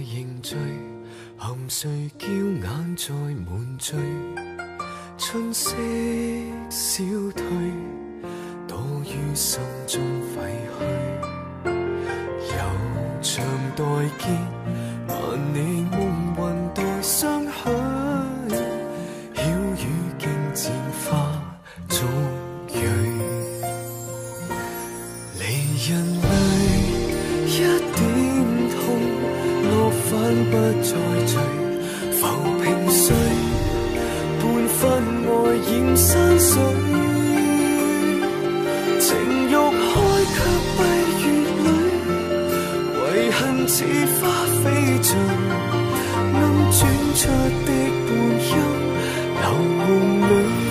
凝聚，含睡娇眼在满醉，春色消退，躲于心中废墟。悠长待结，万里梦魂待相许。晓雨竟渐化逐蕊，离人泪一点痛，落翻不再聚，浮萍碎，半分爱染山水。情欲开却闭月里，遗恨似花飞尽，能转出的半音，留梦里。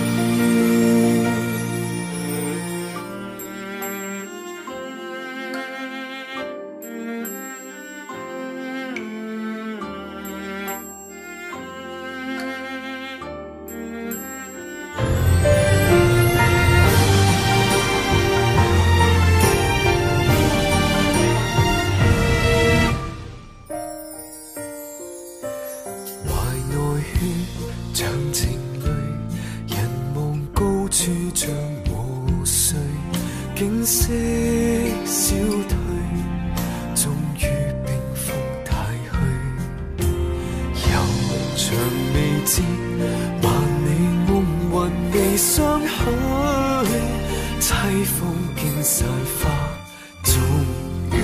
像情侣，人望高处像和睡，景色消退，终於冰封太虛。悠長未知，萬里夢魂未相許，凄風竟散花終蕊，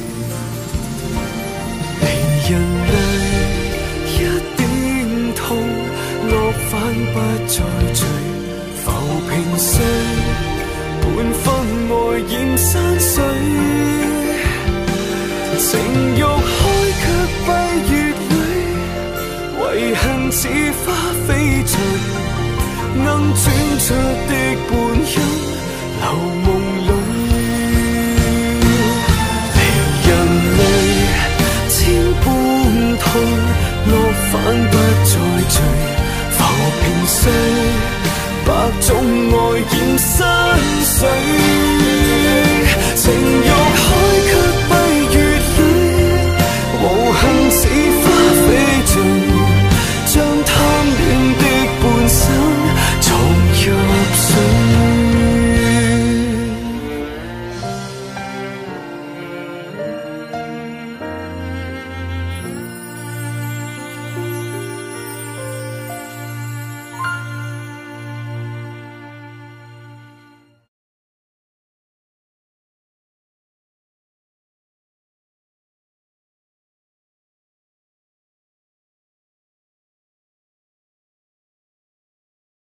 離人淚一點痛。落翻不再聚，浮萍碎，半分愛染山水。情欲開卻閉月裏，遺恨似花飛盡，能轉出的半音，留夢裏。離人淚千般痛，落翻不再聚。浮萍碎，百種愛染山水，情欲開卻